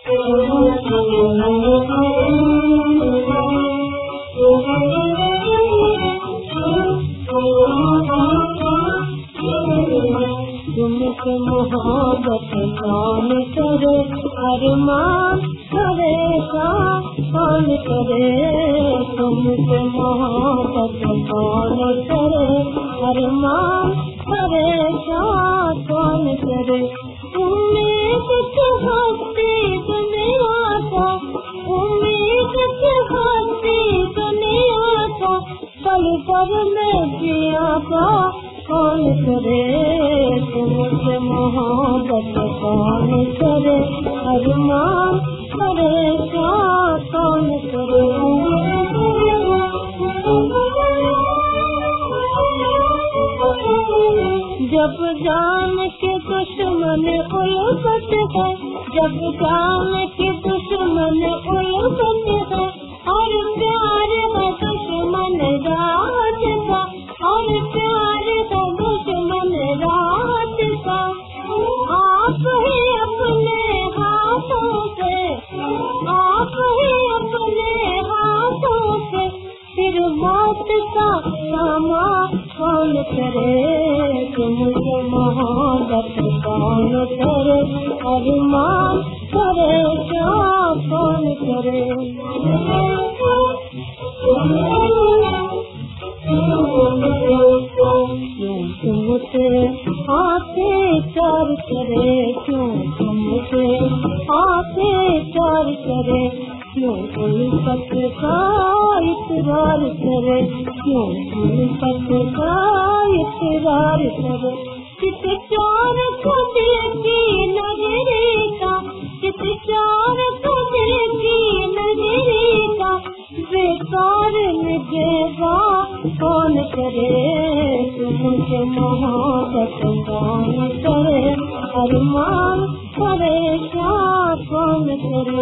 तुमसे मोहब्बत कौन करे, अरमान करे कौन करे। तुमसे मोहब्बत कौन करे, अरमान करे कौन करे। उम्मीद की हस्ती दुनिया का, उम्मीद की हस्ती दुनिया का, पल पर में जिया का कौन करे। तुमसे मोहब्बत कौन करे, अरमान करे कौन करे। जब जान के दुश्मन उल्फत है, जब जान के दुश्मन उल्फत है, और प्यार है दुश्मन रात का, और प्यार है दुश्मन रात का। आप ही अपने हाथों से, आप ही अपने हाथों से फिर मौत का सामा कौन करे। तुमसे मोहब्बत कौन करे, अरमान करे कौन करे। क्यों तुमसे आके प्यार करे, क्यों तुमसे आके प्यार करे। क्यों उल्फत का इकरार करे, क्यों उल्फत का इकरार करे। किस चार को देखी नजरे का, किस चार को देखी नजरे का, बेकार निजेगा कौन करे। तुमसे मोहब्बत कौन करे, अरमान करे कौन करे।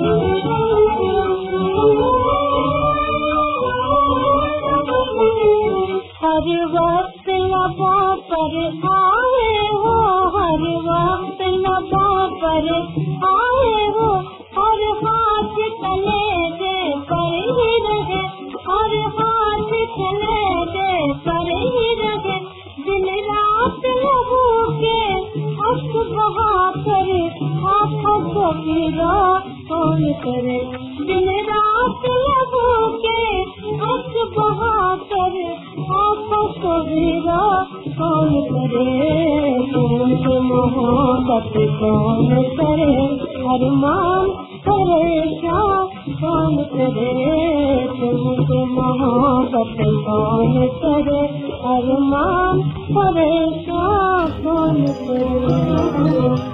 हर वक्त लबों पर आए हो, हर वक्त लबों पर आए हो, और हाथ तले दे पर ही रहे, और हाथ तले दे पर ही रहे। दिन रात लहू के अश्क बहा कर आँखों को पीरा कौन करे। दिन रात लहू के अश्क बहा कर आँखों को पीरा कौन करे। तुमसे मोहब्बत कौन करे, अरमान करे कौन करे। तुमसे मोहब्बत कौन करे, अरमान करे कौन करे।